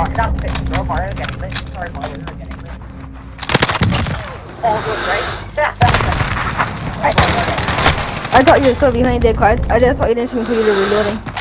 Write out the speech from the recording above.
That's it, bro. Mario getting lit. Sorry, Mario, you're getting lit. All good, right? I thought you were still behind there, Quad. I just thought you didn't see me until you were reloading.